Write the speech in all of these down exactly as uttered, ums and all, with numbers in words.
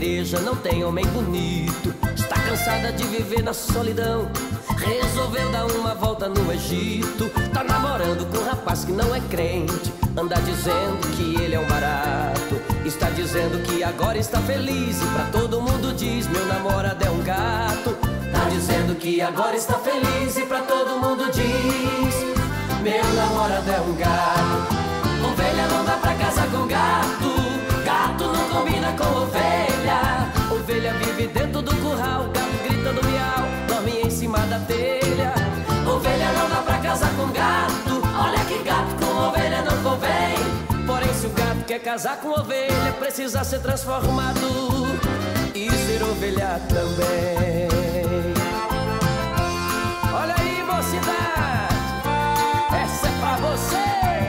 igreja não tem homem bonito. Está cansada de viver na solidão, resolveu dar uma volta no Egito. Tá namorando com um rapaz que não é crente, anda dizendo que ele é um barato. Está dizendo que agora está feliz e pra todo mundo diz: meu namorado é um gato. Tá dizendo que agora está feliz e pra todo mundo diz: meu namorado é um gato. Ovelha não dá pra casar com gato, gato não combina com ovelha. Ovelha vive dentro do curral, gato grita do miau, dorme em cima da telha. Ovelha não dá pra casar com gato, olha que gato com ovelha não convém. Porém se o gato quer casar com ovelha, precisa ser transformado e ser ovelha também. Olha aí, mocidade, essa é pra você.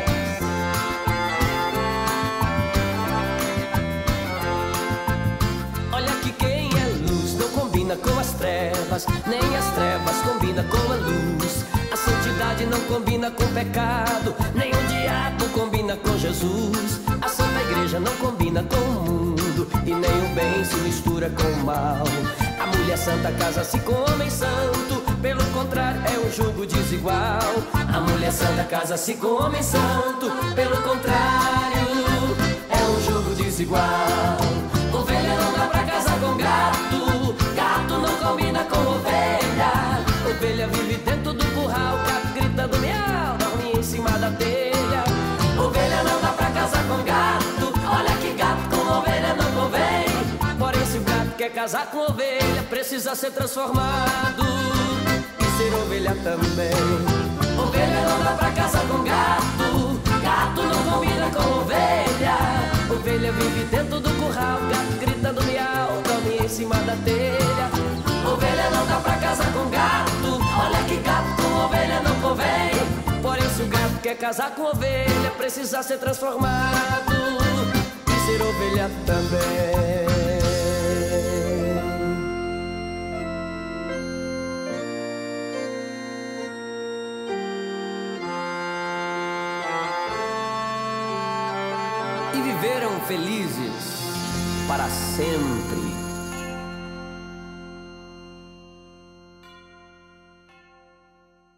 Com as trevas, nem as trevas combina com a luz. A santidade não combina com o pecado, nem o diabo combina com Jesus. A santa igreja não combina com o mundo, e nem o bem se mistura com o mal. A mulher santa casa-se com o homem santo, pelo contrário é um jugo desigual. A mulher santa casa-se com o homem santo, pelo contrário é um jugo desigual. Ovelha não dá pra casar com gato, gato não combina com ovelha. Ovelha vive dentro do curral, gato grita do miau, dorme em cima da telha. Ovelha não dá pra casar com gato, olha que gato com ovelha não convém. Porém se o gato quer casar com ovelha, precisa ser transformado e ser ovelha também. Ovelha não dá pra casar com gato, gato não combina com ovelha. Ovelha vive dentro do curral, gato grita do miau, dorme em cima da telha. Ovelha não dá pra casar com gato, olha que gato com ovelha não convém. Porém se o gato quer casar com ovelha, precisa ser transformado e ser ovelha também. E viveram felizes para sempre.